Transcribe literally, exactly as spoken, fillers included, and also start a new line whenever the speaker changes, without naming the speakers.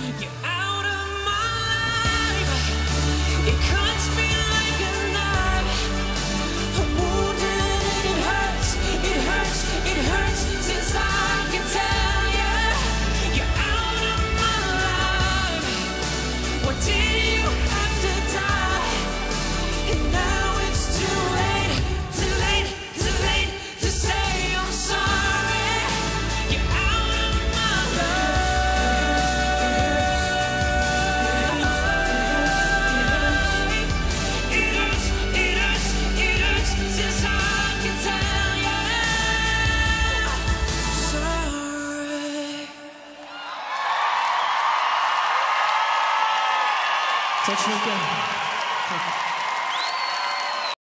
You're out of my life. It cuts me like a knife. I'm wounded and it hurts. It hurts, it hurts since I can tell you. You're out of my life. What did you have to die? And now it's too late, too late, too late to say I'm sorry. You're out of my life. It hurts, it hurts, it hurts since I can tell you sorry.
Tack så mycket.